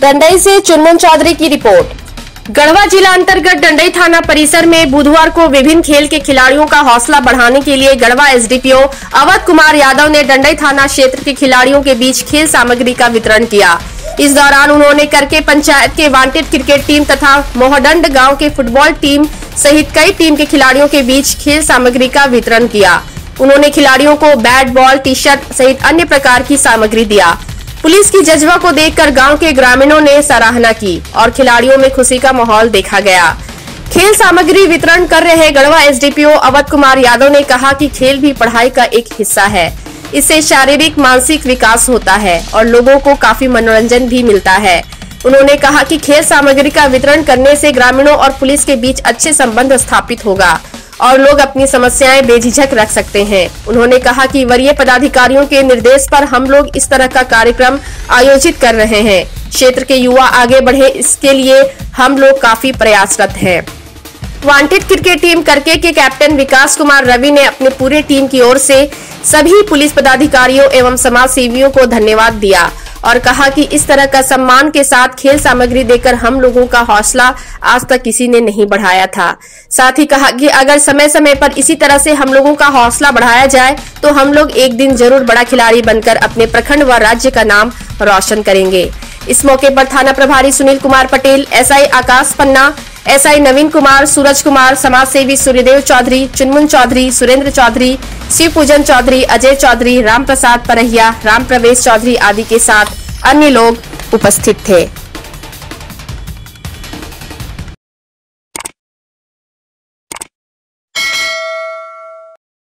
डंडई से चुनमुन चौधरी की रिपोर्ट। गढ़वा जिला अंतर्गत डंडई थाना परिसर में बुधवार को विभिन्न खेल के खिलाड़ियों का हौसला बढ़ाने के लिए गढ़वा एसडीपीओ अवध कुमार यादव ने डंडई थाना क्षेत्र के खिलाड़ियों के बीच खेल सामग्री का वितरण किया। इस दौरान उन्होंने करके पंचायत के वांटेड क्रिकेट टीम तथा मोहडंड गांव के फुटबॉल टीम सहित कई टीम के खिलाड़ियों के बीच खेल सामग्री का वितरण किया। उन्होंने खिलाड़ियों को बैट, बॉल, टी शर्ट सहित अन्य प्रकार की सामग्री दिया। पुलिस की जज्बा को देखकर गांव के ग्रामीणों ने सराहना की और खिलाड़ियों में खुशी का माहौल देखा गया। खेल सामग्री वितरण कर रहे गढ़वा एसडीपीओ अवध कुमार यादव ने कहा कि खेल भी पढ़ाई का एक हिस्सा है। इससे शारीरिक मानसिक विकास होता है और लोगों को काफी मनोरंजन भी मिलता है। उन्होंने कहा कि खेल सामग्री का वितरण करने से ग्रामीणों और पुलिस के बीच अच्छे संबंध स्थापित होगा और लोग अपनी समस्याएं बेझिझक रख सकते हैं। उन्होंने कहा कि वरीय पदाधिकारियों के निर्देश पर हम लोग इस तरह का कार्यक्रम आयोजित कर रहे हैं। क्षेत्र के युवा आगे बढ़े, इसके लिए हम लोग काफी प्रयासरत हैं। वांटेड क्रिकेट टीम करके के कैप्टन विकास कुमार रवि ने अपने पूरे टीम की ओर से सभी पुलिस पदाधिकारियों एवं समाज सेवियों को धन्यवाद दिया और कहा कि इस तरह का सम्मान के साथ खेल सामग्री देकर हम लोगों का हौसला आज तक किसी ने नहीं बढ़ाया था। साथ ही कहा कि अगर समय समय पर इसी तरह से हम लोगों का हौसला बढ़ाया जाए तो हम लोग एक दिन जरूर बड़ा खिलाड़ी बनकर अपने प्रखंड व राज्य का नाम रोशन करेंगे। इस मौके पर थाना प्रभारी सुनील कुमार पटेल, एसआई आकाश पन्ना, एसआई नवीन कुमार, सूरज कुमार, समाज सेवी सूर्यदेव चौधरी, चुनमुन चौधरी, सुरेंद्र चौधरी, शिव पूजन चौधरी, अजय चौधरी, राम प्रसाद परहिया, राम प्रवेश चौधरी आदि के साथ अन्य लोग उपस्थित थे।